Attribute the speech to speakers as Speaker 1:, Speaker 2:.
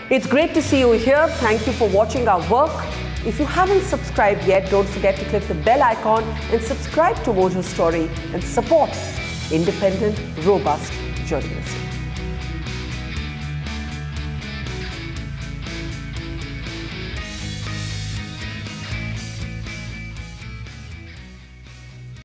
Speaker 1: It's great to see you here. Thank you for watching our work. If you haven't subscribed yet, don't forget to click the bell icon and subscribe to Mojo Story and support independent, robust journalism.